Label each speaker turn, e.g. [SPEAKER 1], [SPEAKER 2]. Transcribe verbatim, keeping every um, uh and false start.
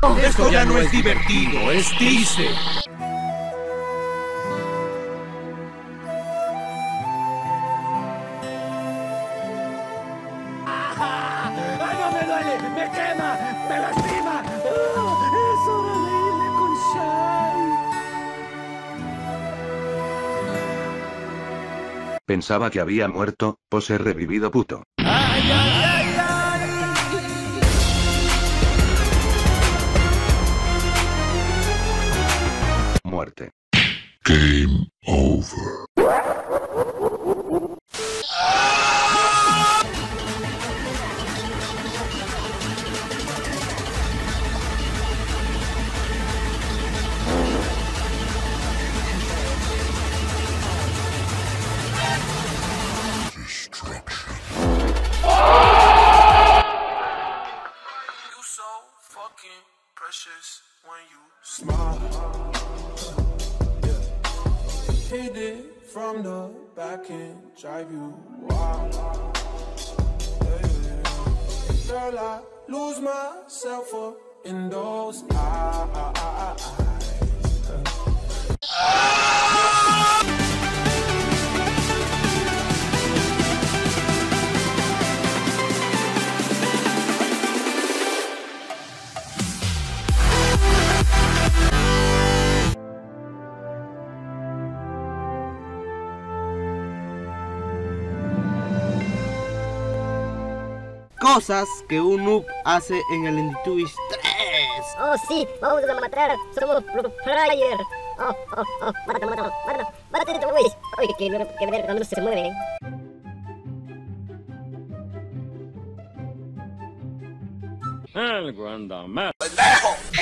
[SPEAKER 1] Esto ya no es divertido, es triste.
[SPEAKER 2] ¡Ay, no me duele! ¡Me quema! ¡Me lastima! ¡Oh, es hora de irme con Shai!
[SPEAKER 3] Pensaba que había muerto, pues he revivido puto.
[SPEAKER 2] ¡Ay, ay, ay, ay!
[SPEAKER 3] Muerte.
[SPEAKER 4] Game over.
[SPEAKER 5] Precious when you smile. Yeah. Hit it from the back and drive you wild. Yeah, yeah. Girl, I lose myself up in those eyes.
[SPEAKER 6] Cosas que un noob hace en el Indituis tres.
[SPEAKER 7] Oh, sí, vamos a matar. Somos pro player. Oh, oh, oh, mátalo, mátalo, mátalo. Mátate, güey. Oye, que, que ver cuando se mueve.
[SPEAKER 2] Algo anda mal.